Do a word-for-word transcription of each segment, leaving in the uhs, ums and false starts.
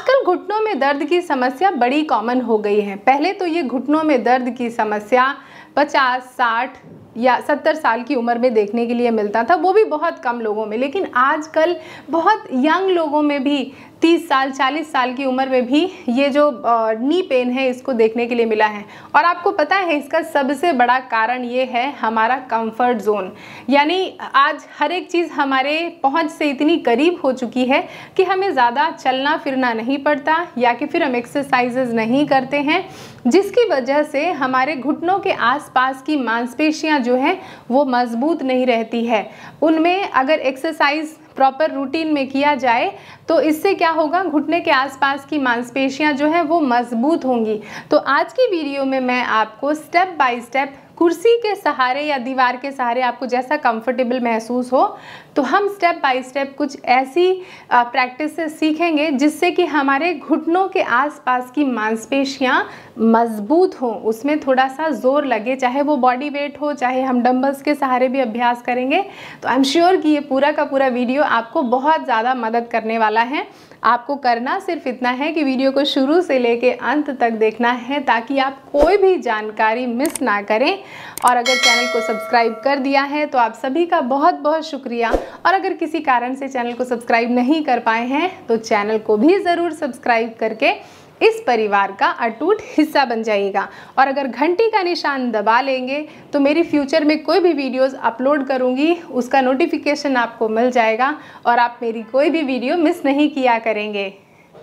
आजकल घुटनों में दर्द की समस्या बड़ी कॉमन हो गई है। पहले तो ये घुटनों में दर्द की समस्या पचास, साठ या सत्तर साल की उम्र में देखने के लिए मिलता था, वो भी बहुत कम लोगों में। लेकिन आजकल बहुत यंग लोगों में भी तीस साल, चालीस साल की उम्र में भी ये जो नी पेन है इसको देखने के लिए मिला है। और आपको पता है इसका सबसे बड़ा कारण ये है हमारा कंफर्ट जोन। यानी आज हर एक चीज़ हमारे पहुंच से इतनी करीब हो चुकी है कि हमें ज़्यादा चलना फिरना नहीं पड़ता या कि फिर हम एक्सरसाइजेज नहीं करते हैं, जिसकी वजह से हमारे घुटनों के आसपास की मांसपेशियां जो हैं वो मजबूत नहीं रहती है। उनमें अगर एक्सरसाइज प्रॉपर रूटीन में किया जाए तो इससे क्या होगा, घुटने के आसपास की मांसपेशियां जो हैं वो मजबूत होंगी। तो आज की वीडियो में मैं आपको स्टेप बाय स्टेप कुर्सी के सहारे या दीवार के सहारे आपको जैसा कंफर्टेबल महसूस हो, तो हम स्टेप बाय स्टेप कुछ ऐसी प्रैक्टिस सीखेंगे जिससे कि हमारे घुटनों के आसपास की मांसपेशियां मजबूत हों, उसमें थोड़ा सा जोर लगे, चाहे वो बॉडी वेट हो, चाहे हम डंबल्स के सहारे भी अभ्यास करेंगे। तो आई एम श्योर कि ये पूरा का पूरा वीडियो आपको बहुत ज़्यादा मदद करने वाला है। आपको करना सिर्फ इतना है कि वीडियो को शुरू से लेके अंत तक देखना है ताकि आप कोई भी जानकारी मिस ना करें। और अगर चैनल को सब्सक्राइब कर दिया है तो आप सभी का बहुत बहुत शुक्रिया। और अगर किसी कारण से चैनल को सब्सक्राइब नहीं कर पाए हैं तो चैनल को भी ज़रूर सब्सक्राइब करके इस परिवार का अटूट हिस्सा बन जाइएगा। और अगर घंटी का निशान दबा लेंगे तो मेरी फ्यूचर में कोई भी वीडियोस अपलोड करूंगी उसका नोटिफिकेशन आपको मिल जाएगा और आप मेरी कोई भी वीडियो मिस नहीं किया करेंगे।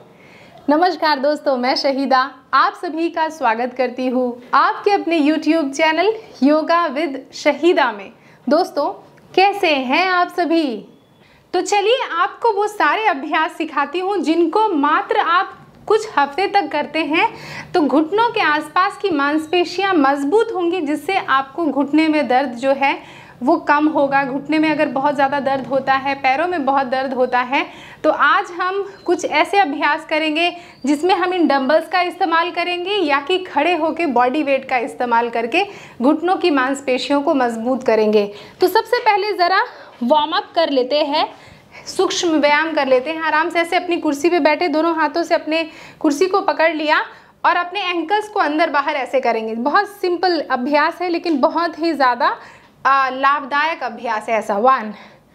नमस्कार दोस्तों, मैं शहीदा आप सभी का स्वागत करती हूँ आपके अपने YouTube channel yoga with Shahida में। दोस्तों कैसे हैं आप सभी? तो चलिए आपको वो सारे अभ्यास सिखाती हूँ जिनको मात्र आप कुछ हफ्ते तक करते हैं तो घुटनों के आसपास की मांसपेशियां मजबूत होंगी, जिससे आपको घुटने में दर्द जो है वो कम होगा। घुटने में अगर बहुत ज़्यादा दर्द होता है, पैरों में बहुत दर्द होता है, तो आज हम कुछ ऐसे अभ्यास करेंगे जिसमें हम इन डंबल्स का इस्तेमाल करेंगे या कि खड़े होकर बॉडी वेट का इस्तेमाल करके घुटनों की मांसपेशियों को मजबूत करेंगे। तो सबसे पहले ज़रा वार्म अप कर लेते हैं, सूक्ष्म व्यायाम कर लेते हैं। आराम से ऐसे अपनी कुर्सी पे बैठे, दोनों हाथों से अपने कुर्सी को पकड़ लिया और अपने एंकल्स को अंदर बाहर ऐसे करेंगे। बहुत सिंपल अभ्यास है लेकिन बहुत ही ज़्यादा लाभदायक अभ्यास है। ऐसा one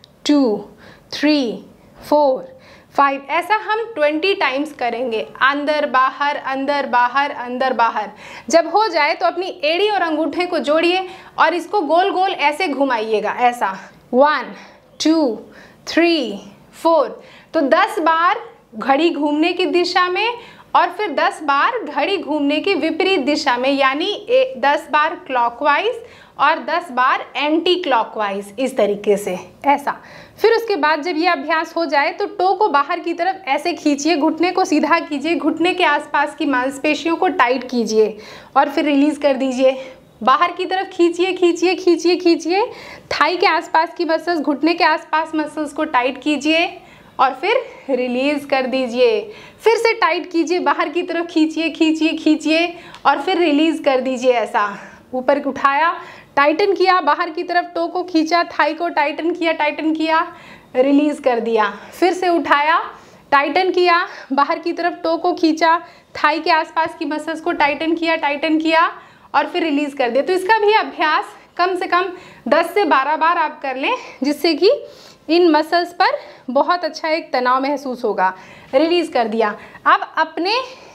two three four five, ऐसा हम ट्वेंटी टाइम्स करेंगे, अंदर बाहर अंदर बाहर अंदर बाहर। जब हो जाए तो अपनी एड़ी और अंगूठे को जोड़िए और इसको गोल गोल ऐसे घुमाइएगा। ऐसा वन टू थ्री फोर, तो दस बार घड़ी घूमने की दिशा में और फिर दस बार घड़ी घूमने की विपरीत दिशा में, यानी दस बार क्लॉकवाइज और दस बार एंटी क्लॉकवाइज, इस तरीके से ऐसा। फिर उसके बाद जब ये अभ्यास हो जाए तो टो को बाहर की तरफ ऐसे खींचिए, घुटने को सीधा कीजिए, घुटने के आसपास की मांसपेशियों को टाइट कीजिए और फिर रिलीज कर दीजिए। बाहर की तरफ खींचिए खींचिए खींचिए खींचिए, थाई के आसपास की मसल्स, घुटने के आसपास मसल्स को टाइट कीजिए और फिर रिलीज कर दीजिए। फिर से टाइट कीजिए, बाहर की तरफ खींचिए खींचिए खींचिए और फिर रिलीज कर दीजिए। ऐसा ऊपर उठाया, टाइटन किया, बाहर की तरफ टो को खींचा, थाई को टाइटन किया टाइटन किया, रिलीज कर दिया। फिर से उठाया, टाइटन किया, बाहर की तरफ टो को खींचा, थाई के आसपास की मसल्स को टाइटन किया टाइटन किया और फिर रिलीज कर दिया। तो इसका भी अभ्यास कम से कम दस से बारह बार आप कर लें, जिससे कि इन मसल्स पर बहुत अच्छा एक तनाव महसूस होगा। रिलीज कर दिया। अब अपने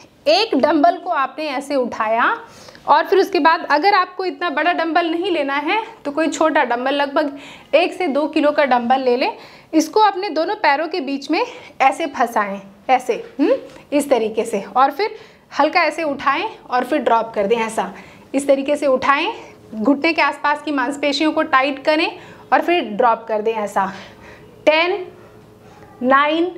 एक डंबल को आपने ऐसे उठाया और फिर उसके बाद अगर आपको इतना बड़ा डंबल नहीं लेना है तो कोई छोटा डंबल, लगभग एक से दो किलो का डंबल ले लें। इसको अपने दोनों पैरों के बीच में ऐसे फंसाएं, ऐसे हुँ? इस तरीके से, और फिर हल्का ऐसे उठाएं और फिर ड्रॉप कर दें। ऐसा इस तरीके से उठाएं, घुटने के आसपास की मांसपेशियों को टाइट करें और फिर ड्रॉप कर दें। ऐसा ten nine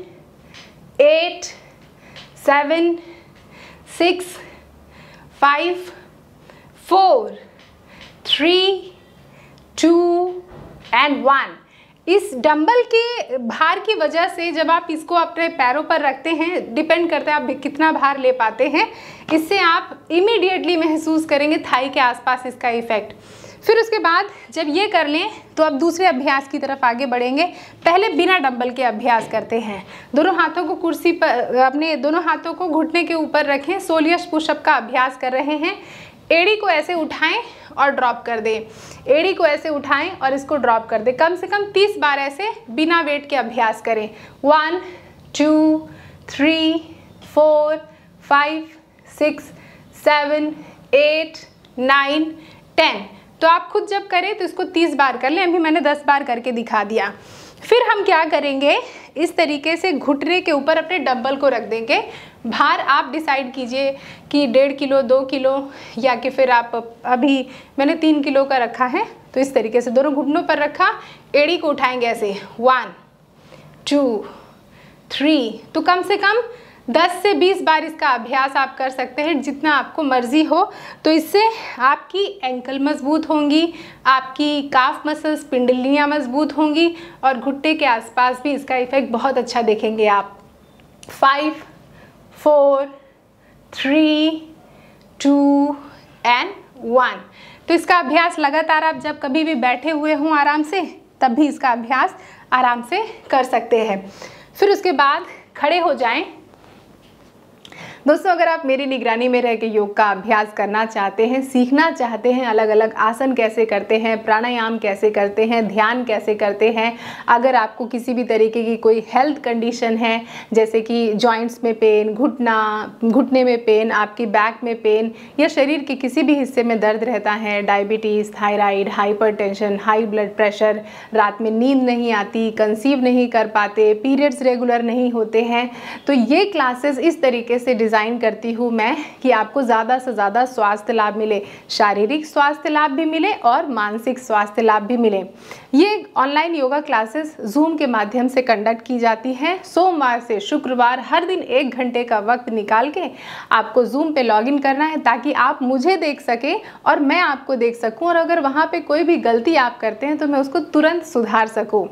eight seven six five four three two and one. इस डंबल के भार की वजह से जब आप इसको अपने पैरों पर रखते हैं, डिपेंड करता है आप कितना भार ले पाते हैं, इससे आप इमीडिएटली महसूस करेंगे थाई के आसपास इसका इफेक्ट। फिर उसके बाद जब ये कर लें तो अब दूसरे अभ्यास की तरफ आगे बढ़ेंगे। पहले बिना डंबल के अभ्यास करते हैं। दोनों हाथों को कुर्सी पर, अपने दोनों हाथों को घुटने के ऊपर रखें। सोलियस पुशअप का अभ्यास कर रहे हैं। एड़ी को ऐसे उठाएं और ड्रॉप कर दें, एड़ी को ऐसे उठाएं और इसको ड्रॉप कर दें। कम से कम तीस बार ऐसे बिना वेट के अभ्यास करें। One two three four five six seven eight nine ten. तो आप खुद जब करें तो इसको तीस बार कर लें। अभी मैंने दस बार करके दिखा दिया। फिर हम क्या करेंगे, इस तरीके से घुटने के ऊपर अपने डंबल को रख देंगे। भार आप डिसाइड कीजिए कि डेढ़ किलो, दो किलो या कि फिर आप, अभी मैंने तीन किलो का रखा है। तो इस तरीके से दोनों घुटनों पर रखा, एड़ी को उठाएंगे ऐसे। One two three. तो कम से कम दस से बीस बार इसका अभ्यास आप कर सकते हैं, जितना आपको मर्जी हो। तो इससे आपकी एंकल मजबूत होंगी, आपकी काफ मसल्स, पिंडलियाँ मजबूत होंगी और घुटने के आसपास भी इसका इफेक्ट बहुत अच्छा देखेंगे आप। Five four three two and one. तो इसका अभ्यास लगातार आप जब कभी भी बैठे हुए हों आराम से, तब भी इसका अभ्यास आराम से कर सकते हैं। फिर उसके बाद खड़े हो जाएं। दोस्तों, अगर आप मेरी निगरानी में रह के योग का अभ्यास करना चाहते हैं, सीखना चाहते हैं, अलग अलग आसन कैसे करते हैं, प्राणायाम कैसे करते हैं, ध्यान कैसे करते हैं, अगर आपको किसी भी तरीके की कोई हेल्थ कंडीशन है, जैसे कि जॉइंट्स में पेन, घुटना घुटने में पेन, आपकी बैक में पेन या शरीर के किसी भी हिस्से में दर्द रहता है, diabetes, thyroid, hypertension, high blood pressure, रात में नींद नहीं आती, कंसीव नहीं कर पाते, पीरियड्स रेगुलर नहीं होते हैं, तो ये क्लासेस इस तरीके से डिज़ाइन करती हूँ मैं कि आपको ज़्यादा से ज़्यादा स्वास्थ्य लाभ मिले, शारीरिक स्वास्थ्य लाभ भी मिले और मानसिक स्वास्थ्य लाभ भी मिले। ये ऑनलाइन योगा क्लासेस जूम के माध्यम से कंडक्ट की जाती हैं। सोमवार से शुक्रवार हर दिन एक घंटे का वक्त निकाल के आपको जूम पे लॉगिन करना है, ताकि आप मुझे देख सकें और मैं आपको देख सकूं, और अगर वहाँ पे कोई भी गलती आप करते हैं तो मैं उसको तुरंत सुधार सकूं।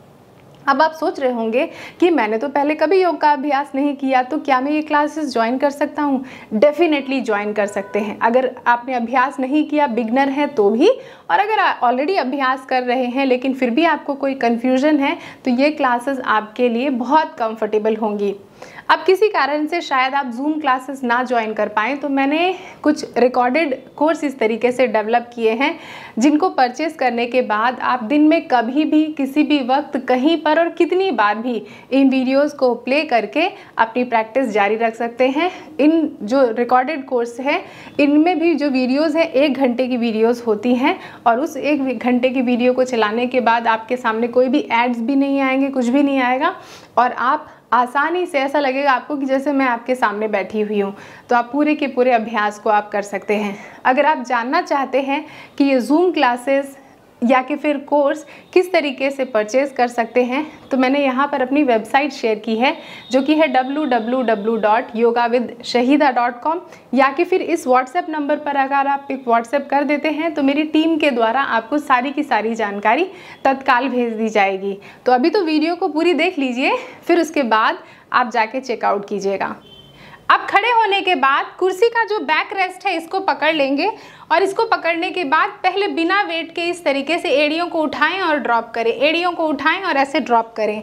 अब आप सोच रहे होंगे कि मैंने तो पहले कभी योग का अभ्यास नहीं किया, तो क्या मैं ये क्लासेस ज्वाइन कर सकता हूँ? डेफिनेटली ज्वाइन कर सकते हैं। अगर आपने अभ्यास नहीं किया, बिगनर है तो भी, और अगर ऑलरेडी अभ्यास कर रहे हैं लेकिन फिर भी आपको कोई कन्फ्यूजन है, तो ये क्लासेस आपके लिए बहुत कंफर्टेबल होंगी। अब किसी कारण से शायद आप जूम क्लासेस ना ज्वाइन कर पाएँ, तो मैंने कुछ रिकॉर्डेड कोर्स इस तरीके से डेवलप किए हैं, जिनको परचेस करने के बाद आप दिन में कभी भी, किसी भी वक्त, कहीं पर और कितनी बार भी इन वीडियोस को प्ले करके अपनी प्रैक्टिस जारी रख सकते हैं। इन जो रिकॉर्डेड कोर्स है, इनमें भी जो वीडियोस हैं एक घंटे की वीडियोस होती हैं, और उस एक घंटे की वीडियो को चलाने के बाद आपके सामने कोई भी एड्स भी नहीं आएंगे, कुछ भी नहीं आएगा, और आप आसानी से, ऐसा लगेगा आपको कि जैसे मैं आपके सामने बैठी हुई हूँ। तो आप पूरे के पूरे अभ्यास को आप कर सकते हैं। अगर आप जानना चाहते हैं कि ये जूम क्लासेस या कि फिर कोर्स किस तरीके से परचेज़ कर सकते हैं, तो मैंने यहाँ पर अपनी वेबसाइट शेयर की है, जो कि है W W W dot yoga with Shahida dot com, या कि फिर इस व्हाट्सएप नंबर पर अगर आप एक व्हाट्सएप कर देते हैं तो मेरी टीम के द्वारा आपको सारी की सारी जानकारी तत्काल भेज दी जाएगी। तो अभी तो वीडियो को पूरी देख लीजिए, फिर उसके बाद आप जाके चेकआउट कीजिएगा। अब खड़े होने के बाद कुर्सी का जो बैक रेस्ट है इसको पकड़ लेंगे, और इसको पकड़ने के बाद पहले बिना वेट के इस तरीके से एड़ियों को उठाएं और ड्रॉप करें, एड़ियों को उठाएं और ऐसे ड्रॉप करें।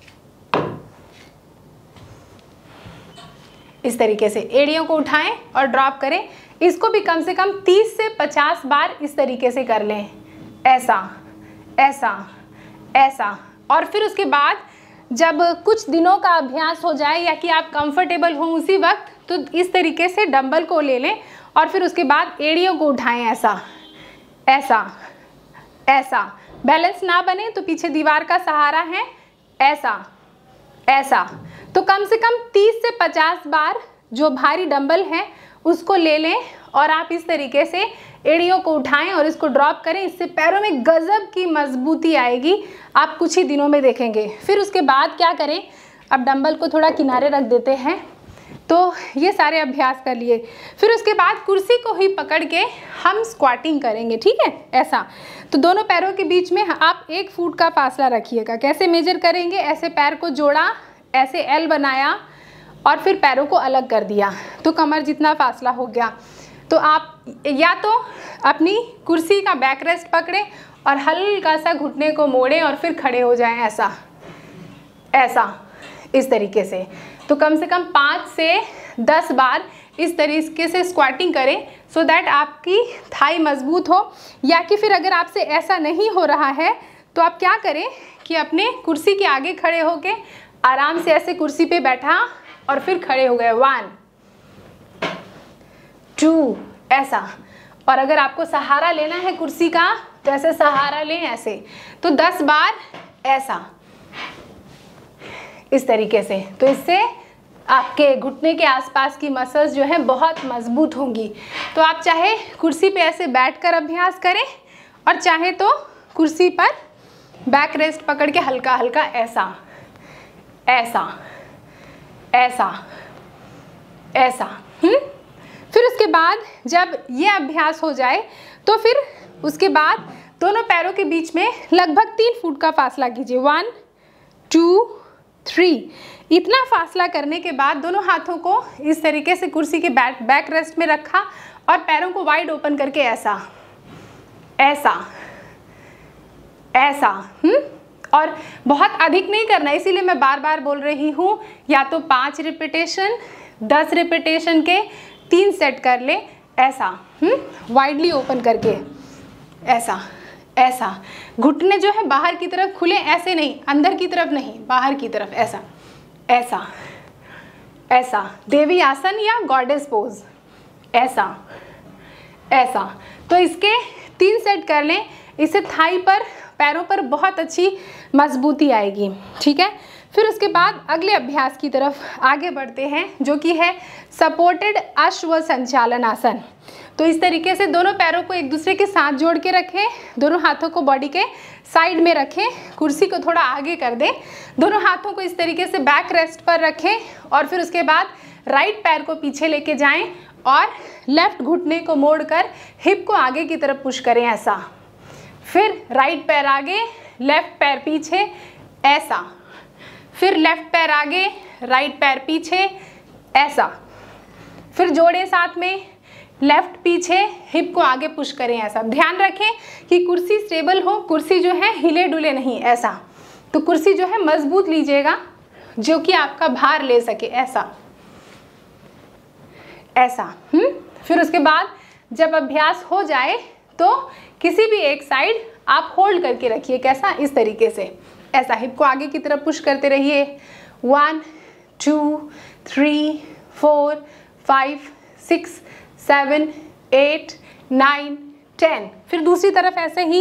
इस तरीके से एड़ियों को उठाएं और ड्रॉप करें। इसको भी कम से कम तीस से पचास बार इस तरीके से कर लें, ऐसा ऐसा ऐसा। और फिर उसके बाद जब कुछ दिनों का अभ्यास हो जाए या कि आप कंफर्टेबल हों उसी वक्त, तो इस तरीके से डंबल को ले लें और फिर उसके बाद एड़ियों को उठाएं, ऐसा ऐसा ऐसा। बैलेंस ना बने तो पीछे दीवार का सहारा है, ऐसा ऐसा। तो कम से कम तीस से पचास बार जो भारी डंबल है उसको ले लें और आप इस तरीके से एड़ियों को उठाएं और इसको ड्रॉप करें। इससे पैरों में गजब की मजबूती आएगी, आप कुछ ही दिनों में देखेंगे। फिर उसके बाद क्या करें, अब डंबल को थोड़ा किनारे रख देते हैं। तो ये सारे अभ्यास कर लिए। फिर उसके बाद कुर्सी को ही पकड़ के हम स्क्वाटिंग करेंगे, ठीक है, ऐसा। तो दोनों पैरों के बीच में आप एक फुट का फासला रखिएगा। कैसे मेजर करेंगे, ऐसे पैर को जोड़ा, ऐसे एल बनाया और फिर पैरों को अलग कर दिया, तो कमर जितना फासला हो गया। तो आप या तो अपनी कुर्सी का बैक रेस्ट पकड़ें और हल्का सा घुटने को मोड़ें और फिर खड़े हो जाएं, ऐसा ऐसा इस तरीके से। तो कम से कम पाँच से दस बार इस तरीके से स्क्वाटिंग करें सो दैट आपकी थाई मजबूत हो। या कि फिर अगर आपसे ऐसा नहीं हो रहा है तो आप क्या करें कि अपने कुर्सी के आगे खड़े होके आराम से ऐसे कुर्सी पे बैठा और फिर खड़े हो गए, वन टू ऐसा। और अगर आपको सहारा लेना है कुर्सी का तो ऐसे सहारा लें, ऐसे तो दस बार ऐसा इस तरीके से। तो इससे आपके घुटने के आसपास की मसल्स जो हैं बहुत मजबूत होंगी। तो आप चाहे कुर्सी पे ऐसे बैठकर अभ्यास करें और चाहे तो कुर्सी पर बैक रेस्ट पकड़ के हल्का हल्का ऐसा ऐसा ऐसा ऐसा हम्म फिर उसके बाद जब ये अभ्यास हो जाए तो फिर उसके बाद दोनों पैरों के बीच में लगभग तीन फुट का फासला कीजिए, वन टू थ्री। इतना फासला करने के बाद दोनों हाथों को इस तरीके से कुर्सी के बैक बैक रेस्ट में रखा और पैरों को वाइड ओपन करके ऐसा ऐसा ऐसा हम्म और बहुत अधिक नहीं करना, इसीलिए मैं बार बार बोल रही हूँ, या तो पाँच रिपीटेशन दस रिपीटेशन के तीन सेट कर ले, ऐसा हम्म वाइडली ओपन करके ऐसा ऐसा। घुटने जो है बाहर की तरफ खुले, ऐसे नहीं, अंदर की तरफ नहीं, बाहर की तरफ ऐसा ऐसा ऐसा। देवी आसन या गॉडेस पोज, ऐसा ऐसा। तो इसके तीन सेट कर लें, इससे थाई पर पैरों पर बहुत अच्छी मजबूती आएगी, ठीक है। फिर उसके बाद अगले अभ्यास की तरफ आगे बढ़ते हैं जो कि है सपोर्टेड अश्व संचालन आसन। तो इस तरीके से दोनों पैरों को एक दूसरे के साथ जोड़ के रखें, दोनों हाथों को बॉडी के साइड में रखें, कुर्सी को थोड़ा आगे कर दें, दोनों हाथों को इस तरीके से बैक रेस्ट पर रखें और फिर उसके बाद राइट पैर को पीछे लेके जाएं और लेफ्ट घुटने को मोड़कर हिप को आगे की तरफ पुश करें, ऐसा। फिर राइट पैर आगे, लेफ्ट पैर पीछे, ऐसा। फिर लेफ्ट पैर आगे, राइट पैर पीछे, ऐसा। फिर जोड़े साथ में, लेफ्ट पीछे, हिप को आगे पुश करें, ऐसा। ध्यान रखें कि कुर्सी स्टेबल हो, कुर्सी जो है हिले डुले नहीं, ऐसा। तो कुर्सी जो है मजबूत लीजिएगा जो कि आपका भार ले सके, ऐसा ऐसा हम्म फिर उसके बाद जब अभ्यास हो जाए तो किसी भी एक साइड आप होल्ड करके रखिए, कैसा, इस तरीके से, ऐसा। हिप को आगे की तरफ पुश करते रहिए, one two three four five six seven eight nine ten. फिर दूसरी तरफ ऐसे ही,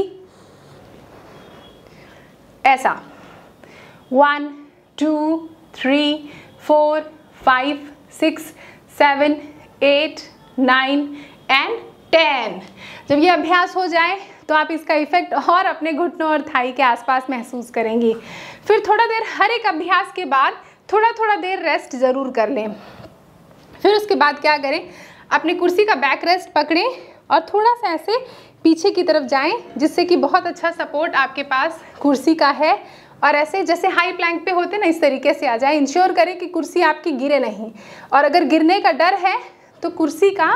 ऐसा, one two three four five six seven eight nine and ten. जब ये अभ्यास हो जाए तो आप इसका इफेक्ट और अपने घुटनों और थाई के आसपास महसूस करेंगी। फिर थोड़ा देर हर एक अभ्यास के बाद थोड़ा थोड़ा देर रेस्ट ज़रूर कर लें। फिर उसके बाद क्या करें, अपनी कुर्सी का बैक रेस्ट पकड़ें और थोड़ा सा ऐसे पीछे की तरफ जाएं, जिससे कि बहुत अच्छा सपोर्ट आपके पास कुर्सी का है। और ऐसे जैसे हाई प्लैंक पे होते ना, इस तरीके से आ जाए। इंश्योर करें कि कुर्सी आपकी गिरे नहीं, और अगर गिरने का डर है तो कुर्सी का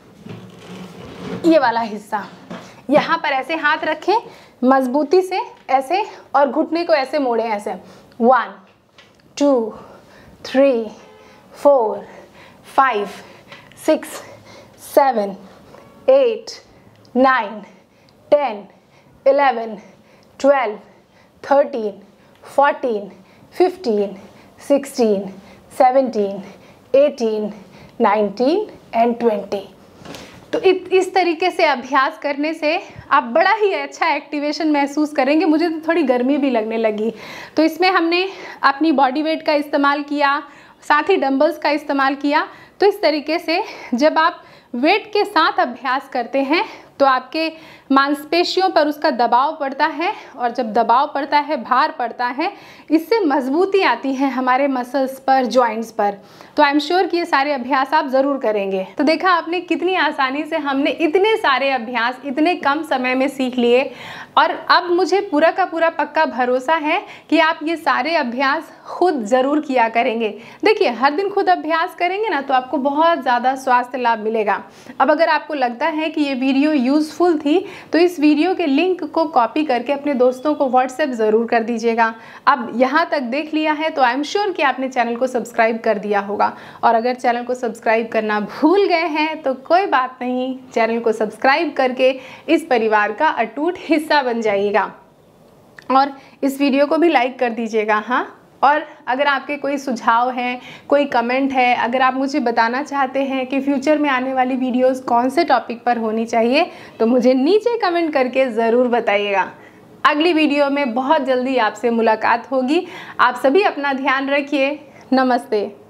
ये वाला हिस्सा यहाँ पर ऐसे हाथ रखें मजबूती से, ऐसे, और घुटने को ऐसे मोड़ें, ऐसे, one two three four five six seven eight nine ten eleven twelve thirteen fourteen fifteen sixteen seventeen eighteen nineteen and twenty. तो इस तरीके से अभ्यास करने से आप बड़ा ही अच्छा एक्टिवेशन महसूस करेंगे। मुझे तो थोड़ी गर्मी भी लगने लगी। तो इसमें हमने अपनी बॉडी वेट का इस्तेमाल किया, साथ ही डंबल्स का इस्तेमाल किया। तो इस तरीके से जब आप वेट के साथ अभ्यास करते हैं तो आपके मांसपेशियों पर उसका दबाव पड़ता है, और जब दबाव पड़ता है, भार पड़ता है, इससे मजबूती आती है हमारे मसल्स पर, जॉइंट्स पर। तो आई एम श्योर कि ये सारे अभ्यास आप ज़रूर करेंगे। तो देखा आपने कितनी आसानी से हमने इतने सारे अभ्यास इतने कम समय में सीख लिए, और अब मुझे पूरा का पूरा पक्का भरोसा है कि आप ये सारे अभ्यास खुद ज़रूर किया करेंगे। देखिए, हर दिन खुद अभ्यास करेंगे ना तो आपको बहुत ज़्यादा स्वास्थ्य लाभ मिलेगा। अब अगर आपको लगता है कि ये वीडियो यूज़फुल थी तो इस वीडियो के लिंक को कॉपी करके अपने दोस्तों को व्हाट्सएप ज़रूर कर दीजिएगा। अब यहाँ तक देख लिया है तो आई एम श्योर कि आपने चैनल को सब्सक्राइब कर दिया होगा, और अगर चैनल को सब्सक्राइब करना भूल गए हैं तो कोई बात नहीं, चैनल को सब्सक्राइब करके इस परिवार का अटूट हिस्सा बन जाइएगा और इस वीडियो को भी लाइक कर दीजिएगा। हाँ, और अगर आपके कोई सुझाव हैं, कोई कमेंट है, अगर आप मुझे बताना चाहते हैं कि फ्यूचर में आने वाली वीडियोस कौन से टॉपिक पर होनी चाहिए तो मुझे नीचे कमेंट करके ज़रूर बताइएगा। अगली वीडियो में बहुत जल्दी आपसे मुलाकात होगी। आप सभी अपना ध्यान रखिए। नमस्ते।